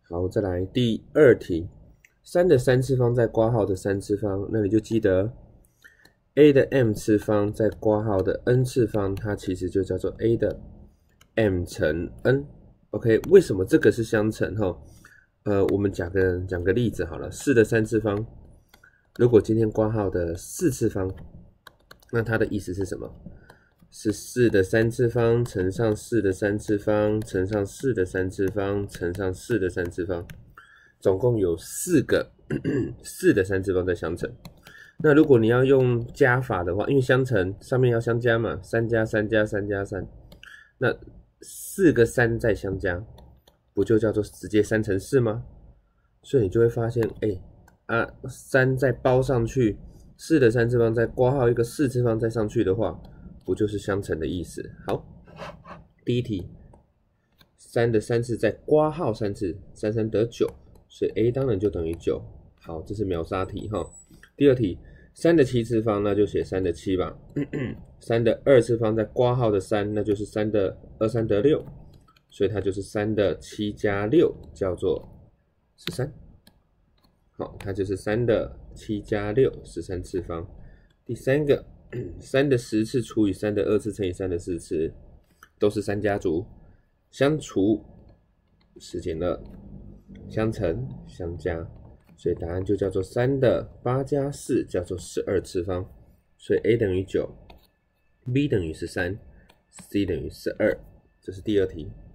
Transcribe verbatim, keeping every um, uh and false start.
好，再来第二题，三的三次方在括号的三次方，那你就记得 a 的 m 次方在括号的 n 次方，它其实就叫做 a 的 m 乘 n。OK， 为什么这个是相乘？哈，呃，我们讲个讲个例子好了，四的三次方，如果今天括号的四次方，那它的意思是什么？是四的三次方乘上四的三次方乘上四的三次方乘上四的三次方，总共有四个四的三次方在相乘。那如果你要用加法的话，因为相乘上面要相加嘛，三加三加三加三，那四个三再相加，不就叫做直接三乘四吗？所以你就会发现，哎、欸、啊，三再包上去，四的三次方再括号一个四次方再上去的话，不就是相乘的意思？好，第一题，三的三次再括号三次，三三得九，所以 a 当然就等于九。好，这是秒杀题哈。第二题，三的七次方，那就写三的七吧。三的二次方再括号的三，那就是三的二三得六，所以它就是三的七加六，叫做十三。好，它就是三的七加六，十三次方。第三个，三的十次除以三的二次乘以三的四次，都是三家族，相除十减二，相乘相加，所以答案就叫做三的八加四，叫做十二次方。所以 a 等于九 ，b 等于十三 ，c 等于十二，这是第二题。